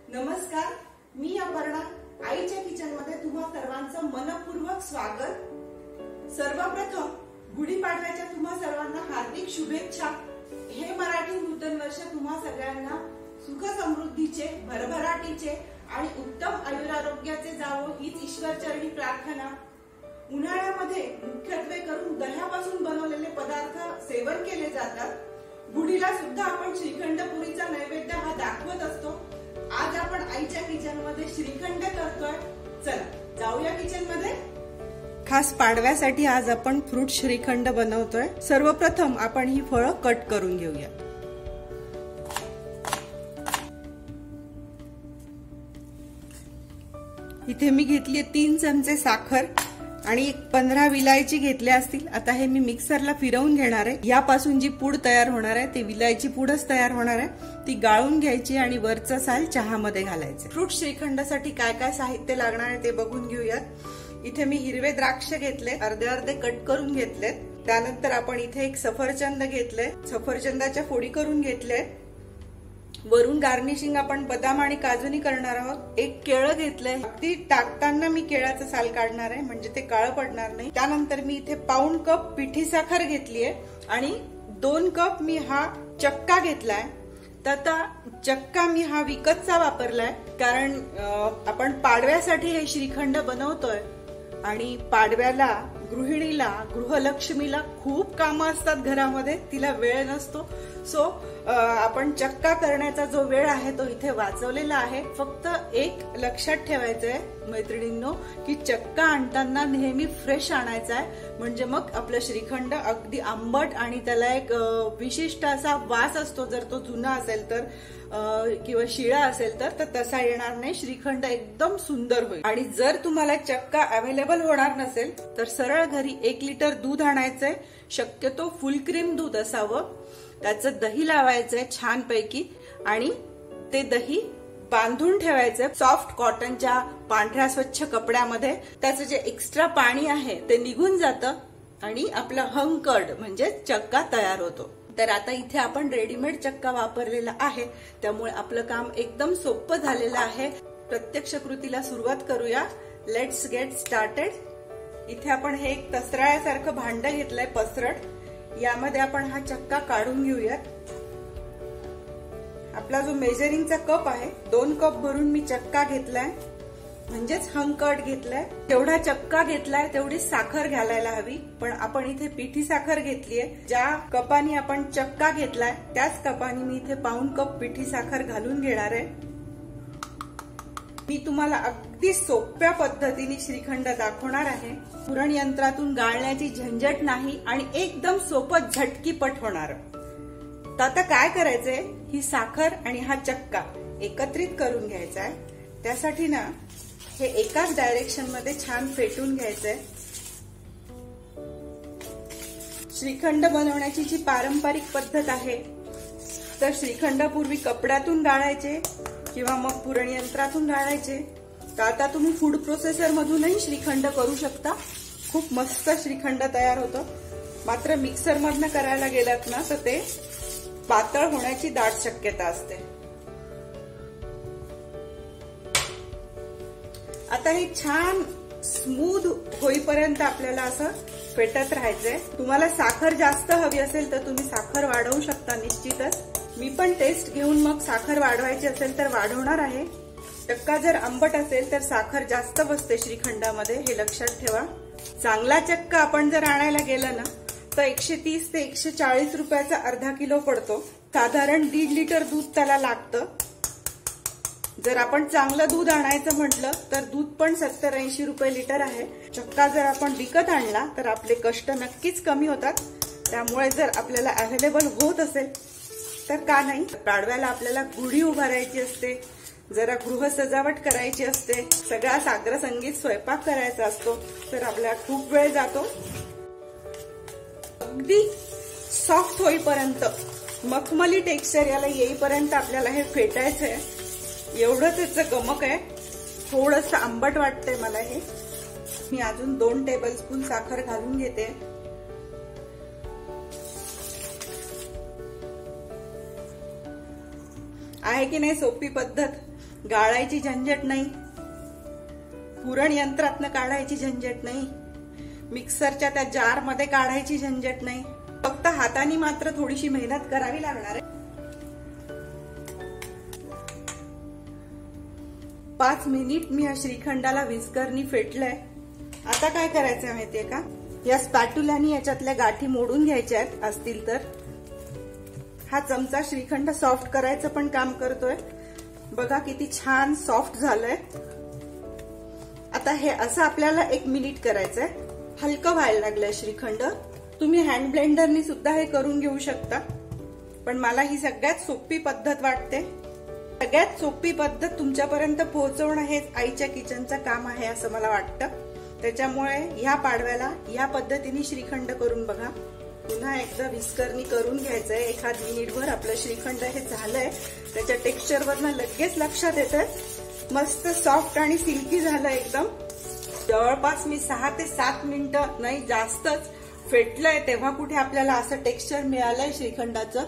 नमस्कार, मी अपर्णा. आईच्या किचन मध्ये तुम्हा सर्वांचं मनपूर्वक स्वागत. सर्वप्रथम गुढीपाडव्याच्या तुम्हा सर्वांना हार्दिक शुभेच्छा. हे मराठी नूतन वर्ष तुम्हा सगळ्यांना सुख समृद्धीचे, भरभराटीचे आणि उत्तम आयुरारोग्याचे जावो हीच ईश्वरचरणी प्रार्थना. उन्हाळ्यामध्ये मुख्यत्वे करून दह्यापासून बनवलेले पदार्थ सेवन केले जातात. गुढीला सुद्धा आपण श्रीखंड पुरीचा नैवेद्य हा दाखवत असतो. आज आपण आईच्या किचन मध्ये श्रीखंड करतोय. चला जाऊया किचन मध्ये. खास पाडव्यासाठी आज आपण फ्रूट श्रीखंड बनवतोय. सर्वप्रथम आपण ही फळं कट करून घेऊया. इथे मी घेतली 3 चमचे साखर आणि 15 विलायची घेतल्या असतील. आता हे मी मिक्सरला फिरवून घेणार आहे. यापासून जी पूड तयार होणार आहे ते विलायची पूडच तयार होणार आहे. ती गाळून घ्यायची आणि वरचा साल चहामध्ये घालायचे. फ्रूट श्रीखंडासाठी काय काय साहित्य लागणार आहे ते बघून घेऊयात. इथे मी हिरवे द्राक्ष घेतले, अर्धे अर्धे कट करून घेतलेत. त्यानंतर आपण इथे एक सफरचंद घेतले, सफरचंदाच्या फोडी करून घेतले. वरून गार्निशिंग आपण बदाम आणि काजूनी करणार आहोत. एक केळं घेतलंय. अगदी टाकताना मी केळाचं साल काढणार आहे म्हणजे ते काळं पडणार नाही. त्यानंतर मी इथे पाऊण कप पिठी साखर घेतलीये आणि 2 कप मी हा चक्का घेतलाय. तर आता चक्का मी हा विकतचा वापरलाय कारण आपण पाडव्यासाठी हे श्रीखंड बनवतोय आणि पाडव्याला गृहिणीला, गृहलक्ष्मीला खूप कामं असतात घरामध्ये, तिला वेळ नसतो. सो आपण चक्का करण्याचा जो वेळ आहे तो इथे वाचवलेला आहे. फक्त एक लक्षात ठेवायचंय मैत्रिणींनो की चक्का आणताना नेहमी फ्रेश आणायचा आहे. म्हणजे मग आपलं श्रीखंड अगदी आंबट आणि त्याला एक विशिष्ट असा वास असतो. जर तो जुना असेल तर किंवा शिळा असेल तर तसा येणार नाही. श्रीखंड एकदम सुंदर होईल. आणि जर तुम्हाला चक्का अवेलेबल होणार नसेल तर सरळ घरी 1 लिटर दूध आणायचंय. शक्यतो फुल क्रीम दूध असावं. त्याचं दही लावायचंय छानपैकी आणि ते दही बांधून ठेवायचंय सॉफ्ट कॉटनच्या पांढऱ्या स्वच्छ कपड्यामध्ये. त्याचं जे एक्स्ट्रा पाणी आहे ते निघून जातं आणि आपला हंकर्ड म्हणजे चक्का तयार होतो. तर आता इथे आपण रेडीमेड चक्का वापरलेला आहे त्यामुळे आपलं काम एकदम सोपं झालेलं आहे. प्रत्यक्ष कृतीला सुरुवात करूया. Let's get started. इथे आपण हे एक तसराळ्यासारखं भांड घेतलंय पसरट. यामध्ये आपण हा चक्का काढून घेऊयात. आपला जो मेजरिंगचा कप आहे 2 कप भरून मी चक्का घेतलाय म्हणजेच हंकर्ड घेतलाय. तेवढा चक्का घेतलाय तेवढी साखर घालायला हवी. पण आपण इथे पिठी साखर घेतलीये. ज्या कपानी आपण चक्का घेतलाय त्याच कपानी मी इथे पाऊण कप पिठी साखर घालून घेणार आहे. मी तुम्हाला अगदी सोप्या पद्धतीने श्रीखंड दाखवणार आहे. पुरण यंत्रातून गाळण्याची झंझट नाही आणि एकदम सोपं झटकीपट होणार. तर आता काय करायचंय, ही साखर आणि हा चक्का एकत्रित करून घ्यायचा आहे. त्यासाठी ना हे एकाच डायरेक्शन मध्ये छान फेटून घ्यायचंय. श्रीखंड बनवण्याची जी पारंपरिक पद्धत आहे तर श्रीखंड पूर्वी कपड्यातून गाळायचे किंवा मग पुरण यंत्रातून गाळायचे. तर आता तुम्ही फूड प्रोसेसर मधूनही श्रीखंड करू शकता. खूप मस्त श्रीखंड तयार होतं. मात्र मिक्सर मधनं करायला गेलात ना तर ते पातळ होण्याची दाट शक्यता असते. आता हे छान स्मूथ होईपर्यंत आपल्याला असं फेटत राहायचंय. तुम्हाला साखर जास्त हवी असेल तर तुम्ही साखर वाढवू शकता निश्चितच. मी पण टेस्ट घेऊन मग साखर वाढवायची असेल तर वाढवणार आहे. चक्का जर आंबट असेल तर साखर जास्त बसते श्रीखंडामध्ये, हे लक्षात ठेवा. चांगला चक्का आपण जर आणायला गेला ना तर 130 ते 140 रुपयाचा अर्धा किलो पडतो. साधारण 1.5 लिटर दूध त्याला लागतं. जर आपण चांगलं दूध आणायचं म्हटलं तर दूध पण 70-80 रुपये लिटर आहे. चक्का जर आपण विकत आणला तर आपले कष्ट नक्कीच कमी होतात. त्यामुळे जर आपल्याला अवेलेबल होत असेल तर का नाही. पाडव्याला आपल्याला गुढी उभारायची असते, जरा गृह सजावट करायची असते, सगळा साग्र संगीत स्वयंपाक करायचा असतो तर आपल्याला खूप वेळ जातो. अगदी सॉफ्ट होईपर्यंत, मखमली टेक्स्चर याला येईपर्यंत आपल्याला हे फेटायचंय. एवढं त्याचं गमक आहे. थोडंसं आंबट वाटतंय मला हे. मी अजून 2 टेबलस्पून साखर घालून घेते. आहे की नाही सोपी पद्धत. गाळायची झंझट नाही, पुरण यंत्रातनं काढायची झंझट नाही, मिक्सरच्या त्या जार मध्ये काढायची झंझट नाही. फक्त हाताने मात्र थोडीशी मेहनत करावी लागणार आहे. 5 मिनिट मी या श्रीखंडाला विस्करनी फेटलंय. आता काय करायचंय माहितीये का, या स्पॅट्युलानी याच्यातल्या गाठी मोडून घ्यायच्या आहेत असतील तर. हा चमचा श्रीखंड सॉफ्ट करायचं पण काम करतोय. बघा किती छान सॉफ्ट झालंय. आता हे असं आपल्याला 1 मिनिट करायचंय. हलकं व्हायला लागलंय श्रीखंड. तुम्ही हँड ब्लेंडरनी सुद्धा हे करून घेऊ शकता, पण मला ही सगळ्यात सोपी पद्धत वाटते. सगळ्यात सोपी पद्धत तुमच्यापर्यंत पोहोचवणं हेच आईच्या किचनचं काम आहे असं मला वाटतं. त्याच्यामुळे ह्या पाडव्याला या पद्धतीने श्रीखंड करून बघा. पुन्हा एकदा विस्करनी करून घ्यायचंय. 1 मिनिटभर आपलं श्रीखंड हे झालंय. त्याच्या टेक्स्चरवरनं लगेच लक्षात येतंय मस्त सॉफ्ट आणि सिल्की झालं एकदम. जवळपास मी 6 ते 7 मिनिटं नाही जास्तच फेटलंय, तेव्हा कुठे आपल्याला असं टेक्स्चर मिळालंय श्रीखंडाचं.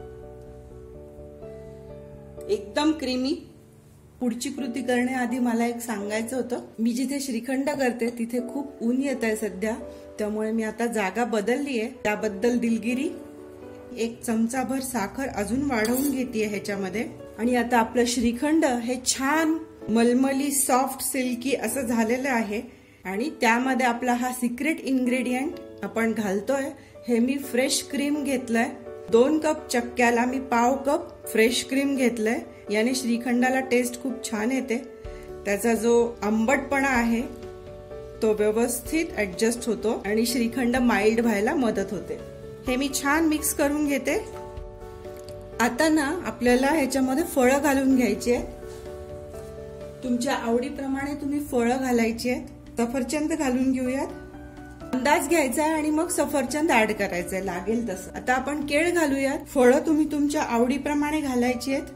एकदम क्रीमी. पुढची कृती करण्याआधी मला एक सांगायचं होतं. मी जिथे श्रीखंड करते तिथे खूप ऊन येत आहे सध्या, त्यामुळे मी आता जागा बदलली आहे. त्याबद्दल दिलगिरी. 1 चमचाभर साखर अजून वाढवून घेतेय ह्याच्यामध्ये. आणि आता आपलं श्रीखंड हे छान मलमली सॉफ्ट सिल्की असं झालेलं आहे. आणि त्यामध्ये आपला हा सिक्रेट इन्ग्रेडियंट आपण घालतोय. हे मी फ्रेश क्रीम घेतलंय. 2 कप चक्क्याला मी पाव कप फ्रेश क्रीम घेतलंय. याने श्रीखंडाला टेस्ट खूप छान येते. त्याचा जो आंबटपणा आहे तो व्यवस्थित ऍडजस्ट होतो आणि श्रीखंड माइल्ड व्हायला मदत होते. हे मी छान मिक्स करून घेते. आता ना आपल्याला ह्याच्यामध्ये फळं घालून घ्यायची आहेत. तुमच्या आवडीप्रमाणे तुम्ही फळं घालायची आहेत. सफरचंद घालून घेऊयात. अंदाज घ्यायचा आहे आणि मग सफरचंद ऍड करायचंय लागेल तसं. आता आपण केळ घालूयात. फळं तुम्ही तुमच्या आवडीप्रमाणे घालायची आहेत.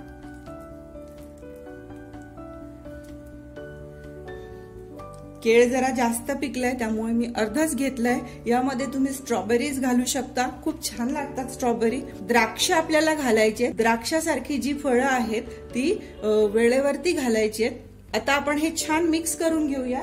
केळ जरा जास्त पिकलंय त्यामुळे मी अर्धच घेतलंय. यामध्ये तुम्ही स्ट्रॉबेरीज घालू शकता, खूप छान लागतात स्ट्रॉबेरी. द्राक्ष आपल्याला घालायचे. द्राक्षासारखी जी फळं आहेत ती वेळेवरती घालायची आहेत. आता आपण हे छान मिक्स करून घेऊया.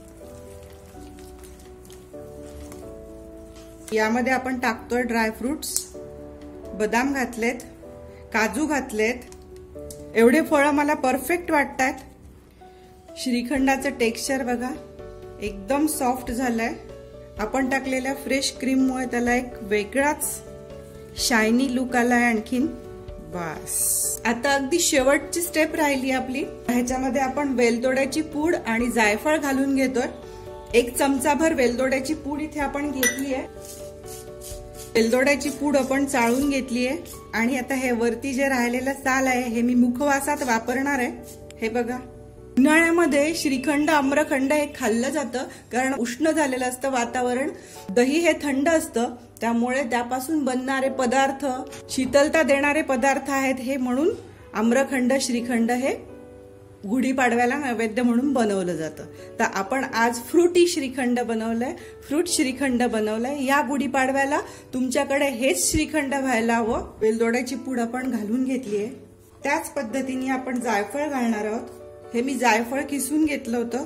यामध्ये आपण टाकतोय ड्रायफ्रुट्स. बदाम घातलेत, काजू घातलेत. एवढे फळं मला परफेक्ट वाटतात. श्रीखंडाचं टेक्स्चर बघा एकदम सॉफ्ट झालंय. आपण टाकलेल्या फ्रेश क्रीममुळे त्याला एक वेगळाच शायनी लुक आलाय आणखीन. बस आता अगदी शेवटची स्टेप राहिली आपली. ह्याच्यामध्ये आपण वेलदोड्याची पूड आणि जायफळ घालून घेतोय. 1 चमचाभर वेलदोड्याची पूड इथे आपण घेतली आहे. वेलदोड्याची पूड आपण चाळून घेतली आहे. आणि आता हे वरती जे राहिलेलं साल आहे हे मी मुखवासात वापरणार आहे. हे बघा, उन्हाळ्यामध्ये श्रीखंड आम्रखंड हे खाल्लं जातं कारण उष्ण झालेलं असतं वातावरण. दही हे थंड असतं त्यामुळे त्यापासून बनणारे पदार्थ शीतलता देणारे पदार्थ आहेत हे, म्हणून आम्रखंड श्रीखंड हे गुढीपाडव्याला नैवेद्य म्हणून बनवलं जातं. तर आपण आज फ्रुटी श्रीखंड बनवलंय, फ्रूट श्रीखंड बनवलंय. या गुढीपाडव्याला तुमच्याकडे हेच श्रीखंड व्हायला हवं. वेलदोड्याची पूड आपण घालून घेतलीये. त्याच पद्धतीने आपण जायफळ घालणार आहोत. हे मी जायफळ किसून घेतलं होतं.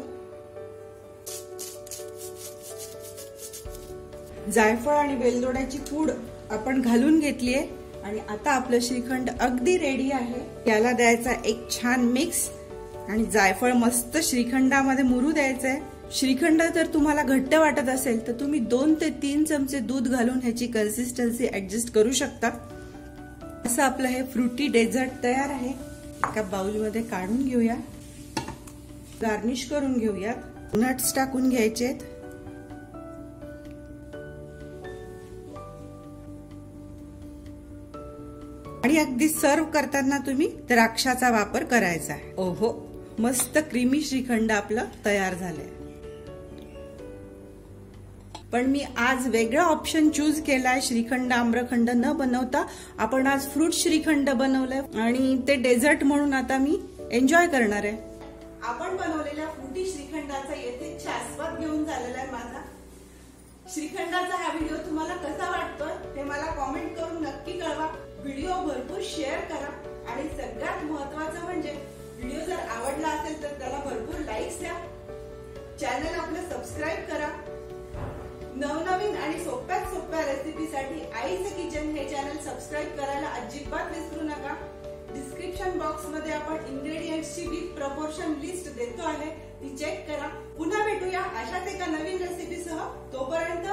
जायफळ आणि वेलदोड्याची पूड आपण घालून घेतलीये आणि आता आपलं श्रीखंड अगदी रेडी आहे. याला द्यायचा एक छान मिक्स आणि जायफळ मस्त श्रीखंडामध्ये मुरू द्यायचंय. श्रीखंड जर तुम्हाला घट्ट वाटत असेल तर तुम्ही 2 ते 3 चमचे दूध घालून ह्याची कन्सिस्टन्सी ऍडजस्ट करू शकता. असं आपलं हे फ्रुटी डेझर्ट तयार आहे. एका बाउलमध्ये काढून घेऊया. गार्निश करून घेऊयात. नट्स टाकून घ्यायचेत. आणि अगदी सर्व करताना तुम्ही द्राक्षाचा वापर करायचा आहे. ओहो, मस्त क्रीमी श्रीखंड आपलं तयार झालंय. पण मी आज वेगळा ऑप्शन चूज केलाय. श्रीखंड आम्रखंड न बनवता आपण आज फ्रूट श्रीखंड बनवलंय आणि ते डेझर्ट म्हणून आता मी एन्जॉय करणार आहे. आपण बनवलेल्या फ्रुटी श्रीखंडाचा येथे आस्वाद घेऊन झालेला आहे माझा. श्रीखंडाचा हा व्हिडिओ तुम्हाला कसा वाटतोय हे मला कॉमेंट करून नक्की कळवा. व्हिडिओ भरपूर शेअर करा आणि सगळ्यात महत्त्वाचं म्हणजे व्हिडिओ जर चॅनल आपलं सबस्क्राईब करा. नवनवीन आणि सोप्यात सोप्या रेसिपीसाठी आईचं किचन हे चॅनल सबस्क्राईब करायला अजिबात विसरू नका. डिस्क्रिप्शन बॉक्स मध्ये आपण इंग्रेडियंट्सची विथ प्रपोर्शन लिस्ट देतो आहे, ती चेक करा. पुन्हा भेटूया अशाच एका नवीन रेसिपीसह. तोपर्यंत